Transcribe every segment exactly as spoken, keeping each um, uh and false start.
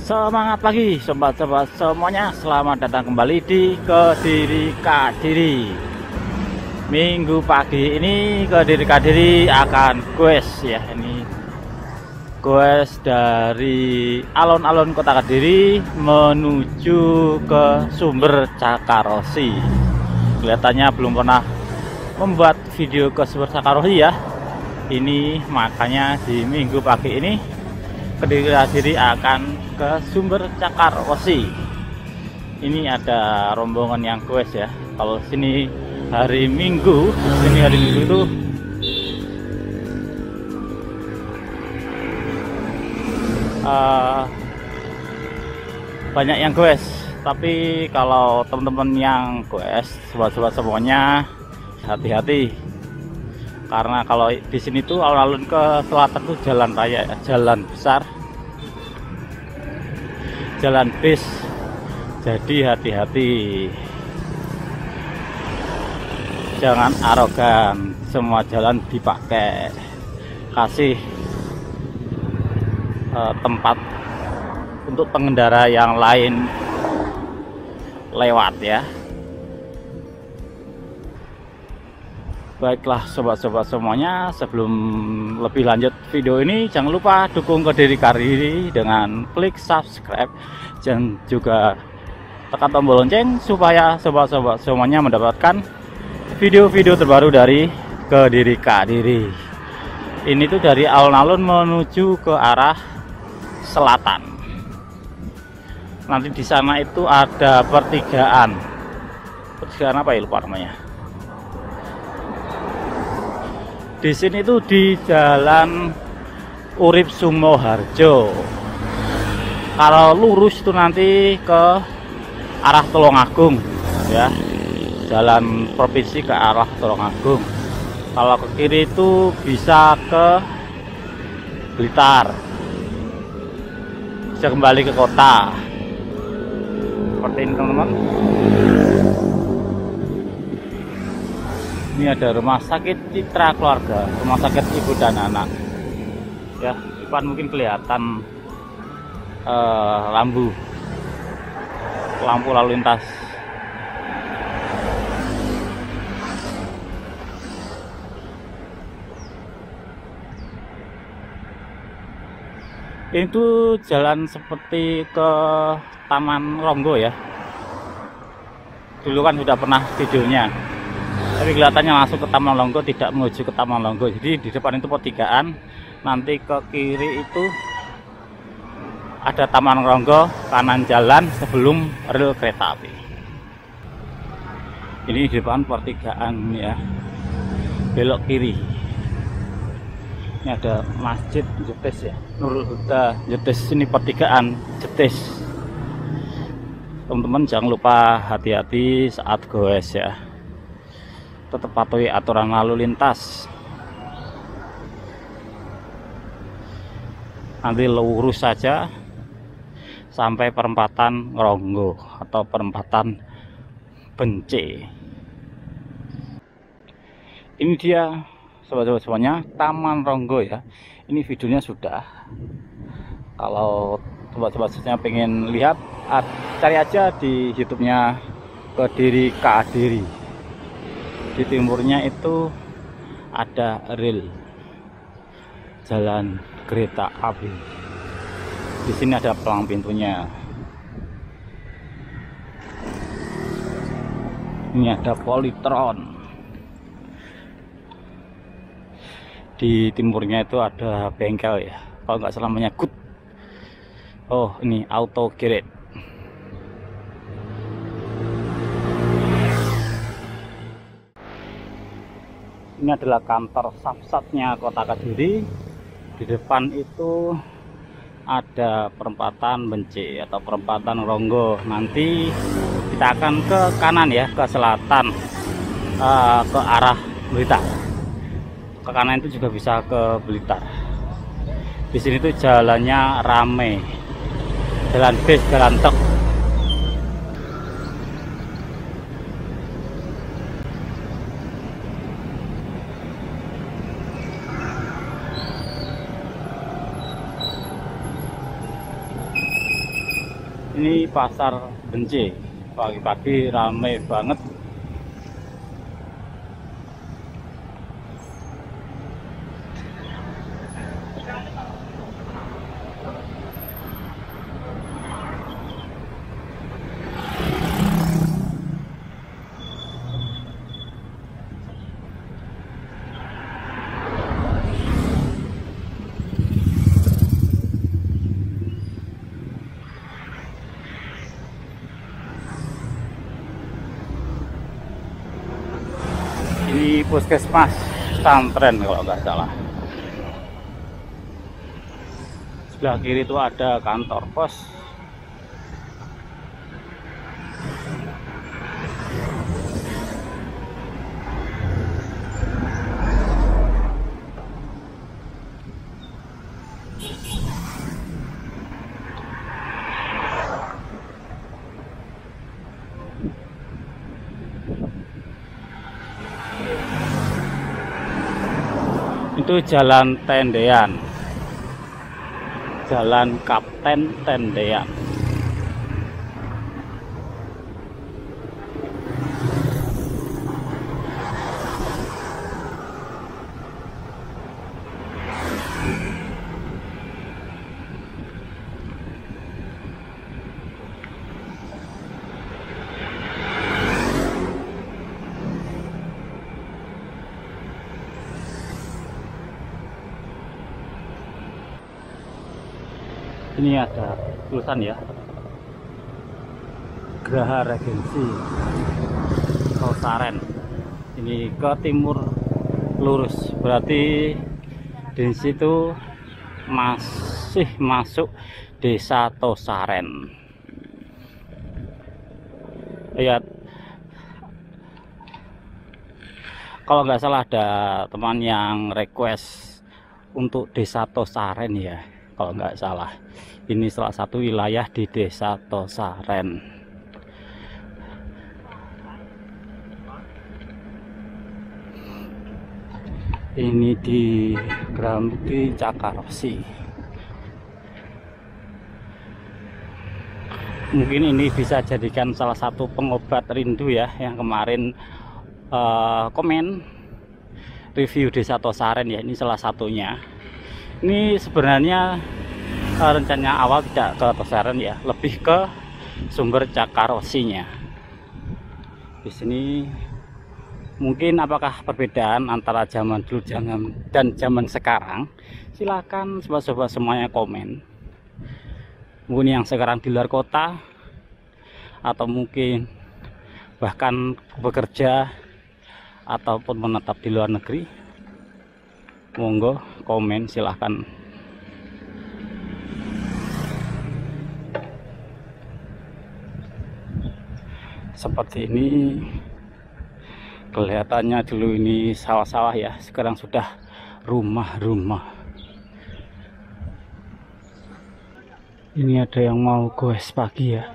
Semangat pagi sobat-sobat semuanya, selamat datang kembali di Kediri Kadiri. Minggu pagi ini Kediri Kadiri akan goes ya, ini goes dari alun-alun kota Kediri menuju ke Sumber Cakarosi. Kelihatannya belum pernah membuat video ke Sumber Cakarosi ya. Ini makanya di minggu pagi ini Kediri Kadiri akan ke Sumber Cakarosi. Ini ada rombongan yang goes ya. Kalau sini hari Minggu, sini hari Minggu itu uh, banyak yang goes. Tapi kalau teman-teman yang goes, sobat-sobat semuanya hati-hati. Karena kalau di sini tuh alun-alun ke selatan tuh jalan raya, jalan besar, jalan bis, jadi hati-hati, jangan arogan, semua jalan dipakai, kasih uh, tempat untuk pengendara yang lain lewat ya. Baiklah sobat-sobat semuanya, sebelum lebih lanjut video ini, jangan lupa dukung Kediri Kadiri dengan klik subscribe dan juga tekan tombol lonceng supaya sobat-sobat semuanya mendapatkan video-video terbaru dari Kediri Kadiri. Ini tuh dari alun-alun menuju ke arah selatan. Nanti di sana itu ada pertigaan. Pertigaan apa ya, lupa namanya. Di sini tuh di Jalan Urip Sumoharjo. Kalau lurus itu nanti ke arah Tulungagung ya, jalan provinsi ke arah Tulungagung. Kalau ke kiri itu bisa ke Blitar, bisa kembali ke kota. Seperti ini teman-teman. Ini ada rumah sakit Citra Keluarga, rumah sakit ibu dan anak ya. Depan mungkin kelihatan uh, lampu lampu lalu lintas. Ini tuh jalan seperti ke Taman Ronggo ya. Dulu kan sudah pernah videonya, tapi kelihatannya langsung ke Taman Ronggo, tidak menuju ke Taman Ronggo. Jadi di depan itu pertigaan, nanti ke kiri itu ada Taman Ronggo, kanan jalan sebelum rel kereta api. Ini di depan pertigaan ya, belok kiri. Ini ada Masjid Jetis ya, Nurul Huda Jetis. Ini pertigaan Jetis. Teman-teman jangan lupa hati-hati saat goes ya. Tetap patuhi aturan lalu lintas. Nanti lurus saja sampai perempatan Ronggo atau perempatan Bence. Ini dia sobat-sobat semuanya, Taman Ronggo ya. Ini videonya sudah. Kalau sobat-sobat semuanya pengen lihat, cari aja di YouTube-nya Kediri Kadiri. Di timurnya itu ada rel jalan kereta api. Di sini ada pelang pintunya. Ini ada Polytron. Di timurnya itu ada bengkel ya, kalau nggak salah namanya Good. Oh, ini Auto Garage. Ini adalah kantor Samsatnya Kota Kediri. Di depan itu ada perempatan Bence atau perempatan Ronggo. Nanti kita akan ke kanan ya, ke selatan, uh, ke arah Blitar. Ke kanan itu juga bisa ke Blitar. Di sini tuh jalannya rame, jalan bis, jalan truk. Ini pasar Benci, pagi-pagi ramai banget. Ini puskesmas pesantren kalau nggak salah. Sebelah kiri itu ada kantor pos. Itu jalan Tendean, jalan Kapten Tendean. Ini ada tulisan ya, Geraha Regensi Tosaren. Ini ke timur lurus, berarti di situ masih masuk desa Tosaren. Lihat, kalau nggak salah ada teman yang request untuk desa Tosaren ya, kalau nggak salah. Ini salah satu wilayah di desa Tosaren. Ini di Gramudi Cakarosi. Mungkin ini bisa jadikan salah satu pengobat rindu ya, yang kemarin uh, komen review desa Tosaren ya. Ini salah satunya. Ini sebenarnya rencananya awal tidak ke Tosaren ya, lebih ke sumber Cakarosinya. Di sini mungkin apakah perbedaan antara zaman dulu dan zaman sekarang? Silakan sobat-sobat semuanya komen. Mungkin yang sekarang di luar kota, atau mungkin bahkan bekerja ataupun menetap di luar negeri, monggo komen silahkan. Seperti ini kelihatannya, dulu ini sawah-sawah ya, sekarang sudah rumah-rumah. Ini ada yang mau goes pagi ya.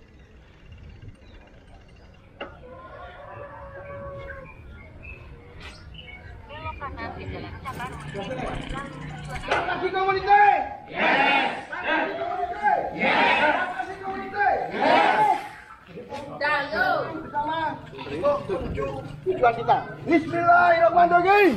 Tujuan kita. Bismillahirrahmanirrahim.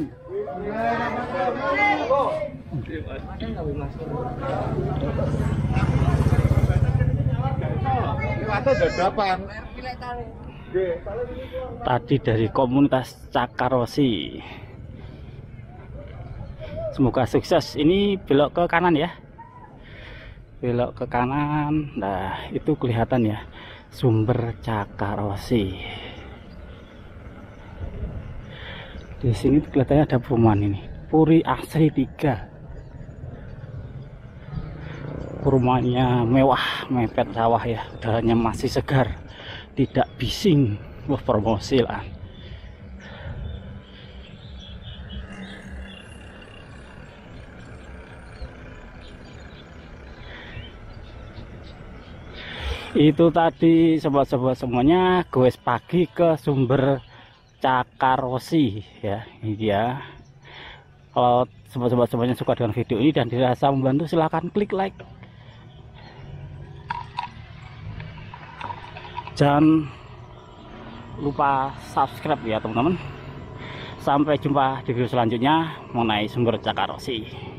Tadi dari komunitas Cakarosi. Semoga sukses. Ini belok ke kanan ya. Belok ke kanan. Nah, itu kelihatan ya, sumber Cakarosi. Di sini kelihatannya ada perumahan ini, Puri Asri tiga. Perumahannya mewah, mepet sawah ya, udaranya masih segar, tidak bising. Wah, promosi lah. Itu tadi sobat-sobat semuanya goes pagi ke sumber Cakarosi ya. Ini dia. Kalau sobat-sobat semuanya suka dengan video ini dan dirasa membantu, silahkan klik like. Jangan lupa subscribe ya teman-teman. Sampai jumpa di video selanjutnya mengenai sumber Cakarosi.